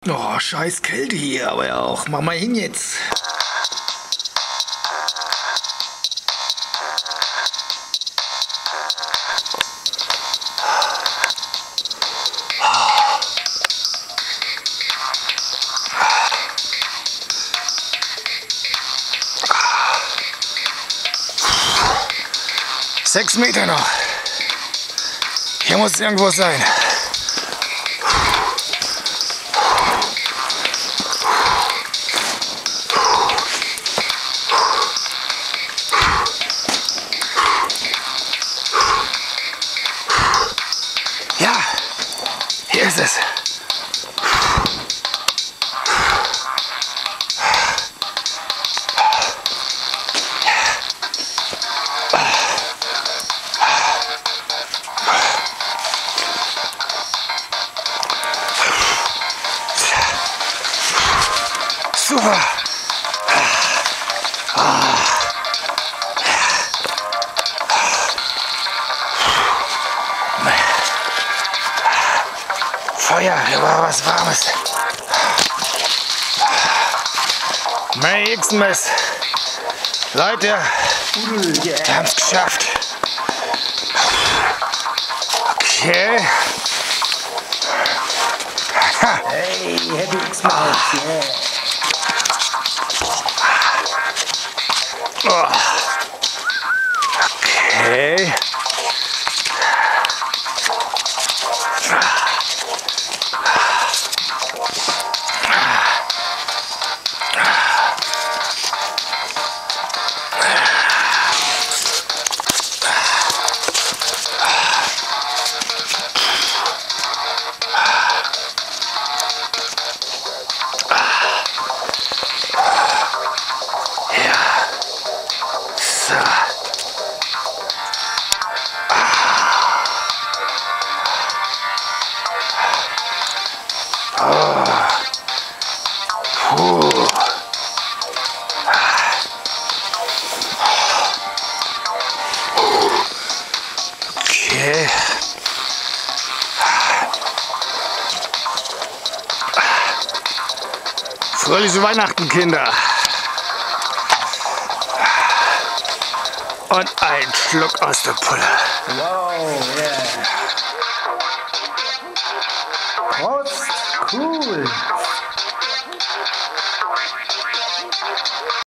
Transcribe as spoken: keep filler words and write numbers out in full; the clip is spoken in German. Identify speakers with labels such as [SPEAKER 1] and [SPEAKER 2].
[SPEAKER 1] Oh, scheiß Kälte hier, aber ja auch. Mach mal hin jetzt. Sechs Meter noch. Hier muss es irgendwo sein. Ja, hier ist es. Super. Feuer, hier war was Warmes. Mein X-Mess. Leute, wir haben es geschafft. Okay.
[SPEAKER 2] Hey, Happy X-Mess, yeah.
[SPEAKER 1] Oh. Okay. Okay. Fröhliche Weihnachten, Kinder. Und ein Schluck aus der Pulle.
[SPEAKER 2] Wow, yeah. Prost, cool.